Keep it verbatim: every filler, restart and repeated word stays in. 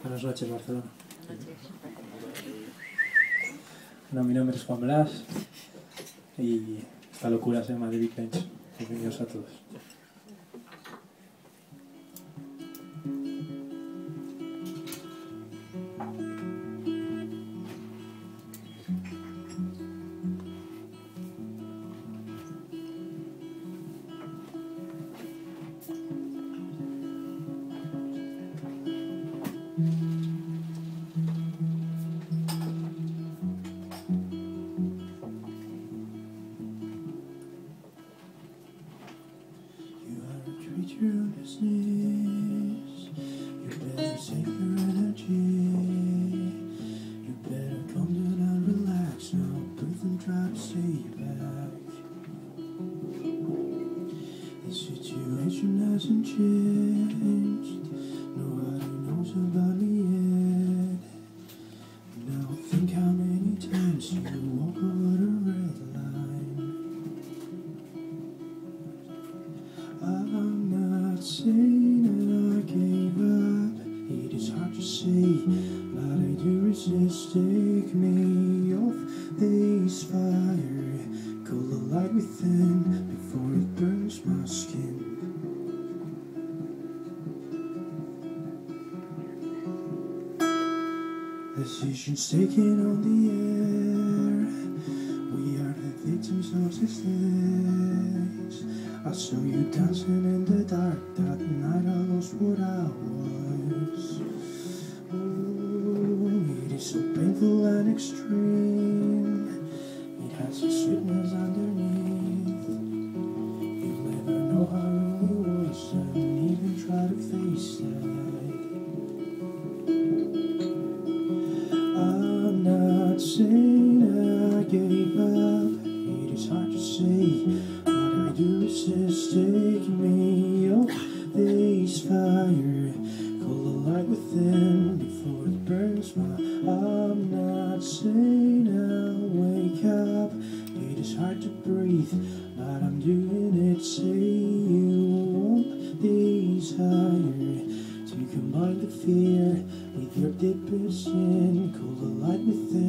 Buenas noches, Barcelona. Bueno, mi nombre es Juan Blas y esta locura se llama The Big Bench. Bienvenidos a todos. Your business. You better save your energy. You better calm down and relax now. Breathe and try to stay back. The situation hasn't changed. Nobody knows about me yet. Now think how many times you walk over the red line. I'm not saying I gave up. It is hard to say, but I do resist. Take me off this fire. Cool the light within before it burns my skin. Decisions taken on the air. We are the victims of these days. I saw you dancing in the dark. That night I lost what I was. Ooh, it is so painful and extreme. It has a sweetness underneath. You'll never know how it really was, and even try to face that. I'm not saying I gave up. It is hard to say. You resist, take me off this fire. Call the light within before it burns my. I'm not saying I'll wake up. It is hard to breathe, but I'm doing it. Say you want this higher. To combine the fear with your deepest sin. Call the light within